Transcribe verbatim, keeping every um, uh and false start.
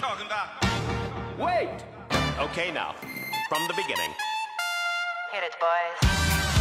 talking about. Wait! Okay, now, from the beginning. Hit it, boys.